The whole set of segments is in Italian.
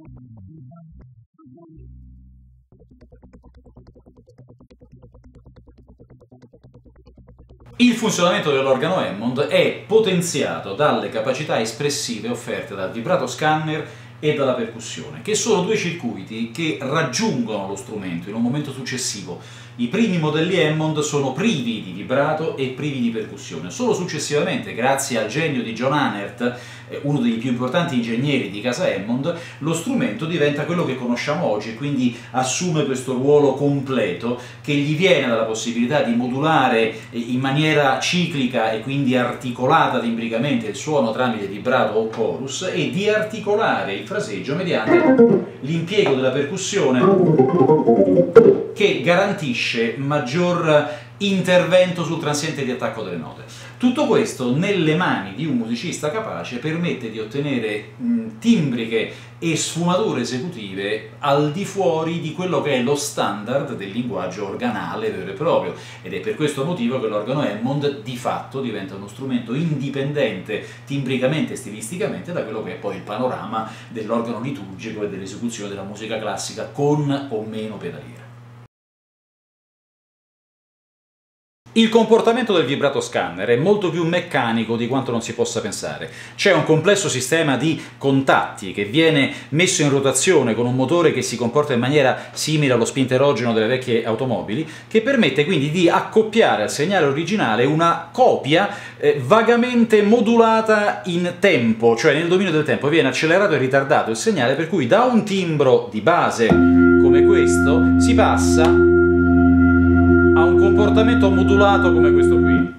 Il funzionamento dell'organo Hammond è potenziato dalle capacità espressive offerte dal vibrato scanner e dalla percussione, che sono due circuiti che raggiungono lo strumento in un momento successivo. I primi modelli Hammond sono privi di vibrato e privi di percussione. Solo successivamente, grazie al genio di John Annert, uno dei più importanti ingegneri di casa Hammond, lo strumento diventa quello che conosciamo oggi e quindi assume questo ruolo completo che gli viene dalla possibilità di modulare in maniera ciclica e quindi articolata timbricamente il suono tramite vibrato o chorus e di articolare il fraseggio mediante l'impiego della percussione che garantisce maggior intervento sul transiente di attacco delle note. Tutto questo nelle mani di un musicista capace permette di ottenere timbriche e sfumature esecutive al di fuori di quello che è lo standard del linguaggio organale vero e proprio, ed è per questo motivo che l'organo Hammond di fatto diventa uno strumento indipendente timbricamente e stilisticamente da quello che è poi il panorama dell'organo liturgico e dell'esecuzione della musica classica con o meno pedaliera. Il comportamento del vibrato scanner è molto più meccanico di quanto non si possa pensare. C'è un complesso sistema di contatti che viene messo in rotazione con un motore che si comporta in maniera simile allo spinterogeno delle vecchie automobili, che permette quindi di accoppiare al segnale originale una copia vagamente modulata in tempo, cioè nel dominio del tempo viene accelerato e ritardato il segnale, per cui da un timbro di base come questo si passa a un comportamento modulato come questo qui.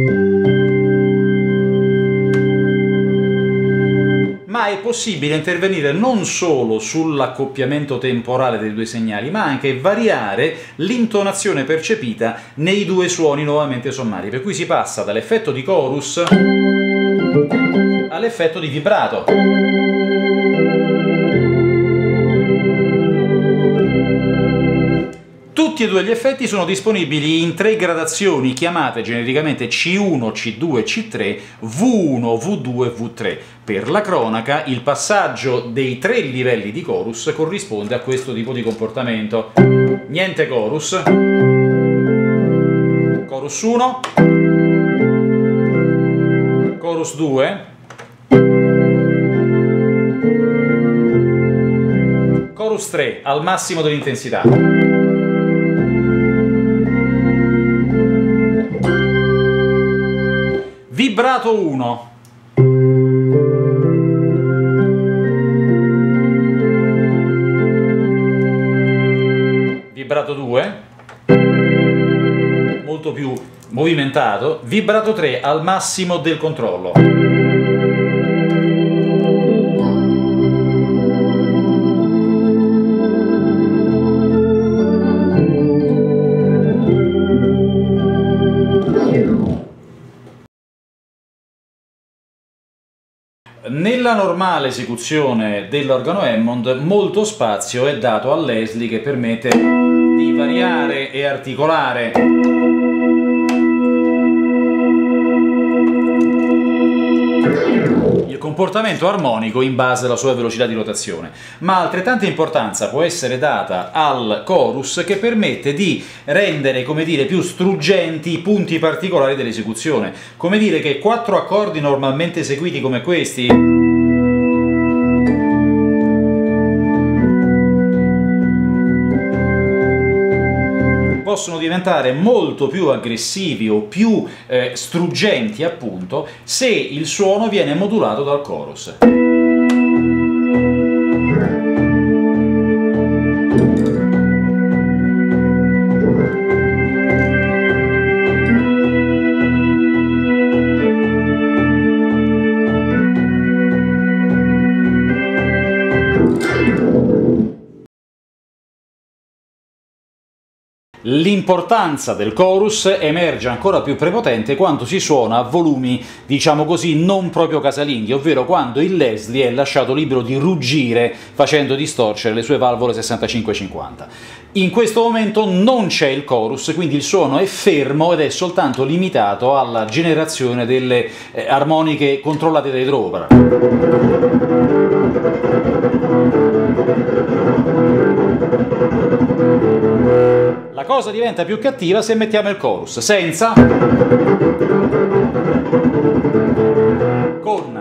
Ma è possibile intervenire non solo sull'accoppiamento temporale dei due segnali, ma anche variare l'intonazione percepita nei due suoni nuovamente sommati, per cui si passa dall'effetto di chorus all'effetto di vibrato. Tutti e due gli effetti sono disponibili in tre gradazioni chiamate genericamente C1, C2 e C3, V1, V2 e V3. Per la cronaca, il passaggio dei tre livelli di chorus corrisponde a questo tipo di comportamento. Niente chorus. Chorus 1. Chorus 2. Chorus 3, al massimo dell'intensità. Vibrato 1. Vibrato 2. Molto più movimentato. Vibrato 3 al massimo del controllo. Nella normale esecuzione dell'organo Hammond molto spazio è dato a Leslie, che permette di variare e articolare il comportamento armonico in base alla sua velocità di rotazione, ma altrettanta importanza può essere data al chorus, che permette di rendere, come dire, più struggenti i punti particolari dell'esecuzione. Come dire che quattro accordi normalmente eseguiti come questi possono diventare molto più aggressivi o più struggenti, appunto, se il suono viene modulato dal chorus. L'importanza del chorus emerge ancora più prepotente quando si suona a volumi, diciamo così, non proprio casalinghi, ovvero quando il Leslie è lasciato libero di ruggire facendo distorcere le sue valvole 65-50. In questo momento non c'è il chorus, quindi il suono è fermo ed è soltanto limitato alla generazione delle armoniche controllate dai Drover. cosa diventa più cattiva se mettiamo il chorus senza, con.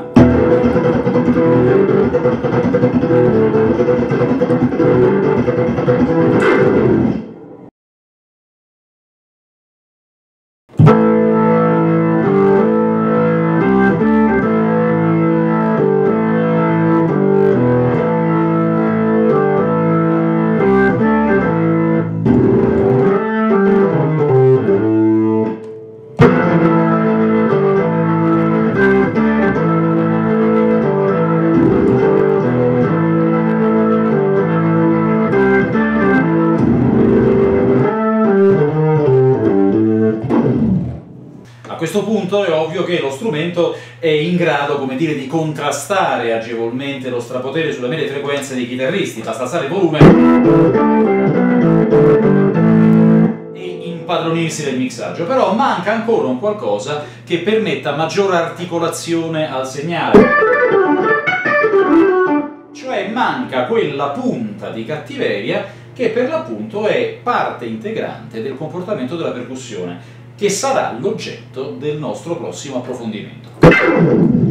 A questo punto è ovvio che lo strumento è in grado, come dire, di contrastare agevolmente lo strapotere sulle medie frequenze dei chitarristi, basta alzare il volume e impadronirsi del mixaggio, però manca ancora un qualcosa che permetta maggiore articolazione al segnale, cioè manca quella punta di cattiveria che per l'appunto è parte integrante del comportamento della percussione, che sarà l'oggetto del nostro prossimo approfondimento.